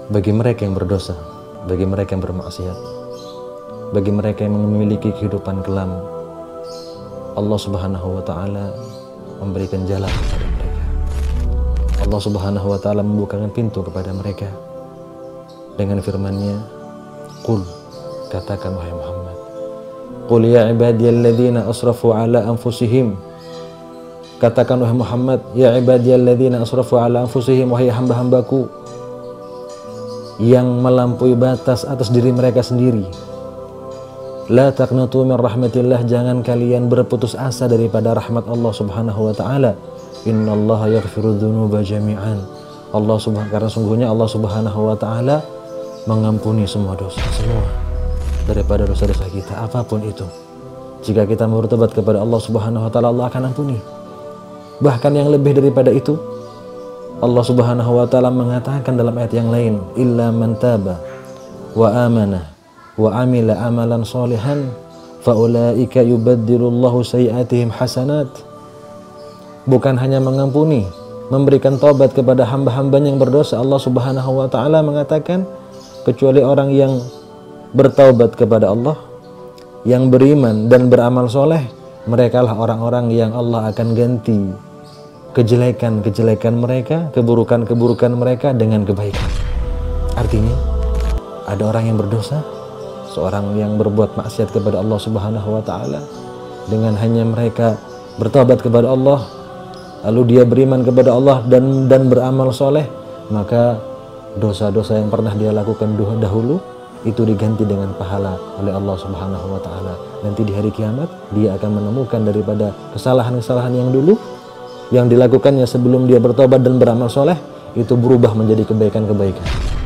bagi mereka yang berdosa, bagi mereka yang bermaksiat, bagi mereka yang memiliki kehidupan kelam, Allah Subhanahu wa Ta'ala memberikan jalan kepada mereka. Allah Subhanahu wa Ta'ala membukakan pintu kepada mereka dengan firman-Nya, "Qul," katakan wahai Muhammad, "Qul ya ibadiyalladzina asrafu ala anfusihim." Katakan wahai Muhammad, "Ya ibadiyalladzina asrafu ala anfusihim," wahai hamba-hambaku yang melampaui batas atas diri mereka sendiri. La taqnatu min rahmatillah, jangan kalian berputus asa daripada rahmat Allah Subhanahu wa Ta'ala. Innallaha yaghfiru dzunuba jami'an. Karena sungguhnya Allah Subhanahu wa Ta'ala mengampuni semua dosa, semua daripada dosa-dosa kita, apapun itu. Jika kita bertobat kepada Allah Subhanahu wa Ta'ala, Allah akan ampuni. Bahkan yang lebih daripada itu, Allah Subhanahu wa Ta'ala mengatakan dalam ayat yang lain, "Illa man taba wa amana wa amila amalan sholihan faulaika yubaddilullahu sayiatihim hasanat." Bukan hanya mengampuni, memberikan taubat kepada hamba-hambanya yang berdosa, Allah Subhanahu wa Ta'ala mengatakan, kecuali orang yang bertaubat kepada Allah, yang beriman dan beramal soleh, merekalah orang-orang yang Allah akan ganti kejelekan-kejelekan mereka, keburukan-keburukan mereka dengan kebaikan. Artinya, ada orang yang berdosa, seorang yang berbuat maksiat kepada Allah Subhanahu wa Ta'ala, dengan hanya mereka bertobat kepada Allah, lalu dia beriman kepada Allah dan beramal soleh, maka dosa-dosa yang pernah dia lakukan dahulu itu diganti dengan pahala oleh Allah Subhanahu wa Ta'ala. Nanti di hari kiamat dia akan menemukan daripada kesalahan-kesalahan yang dulu yang dilakukannya sebelum dia bertobat dan beramal soleh, itu berubah menjadi kebaikan-kebaikan.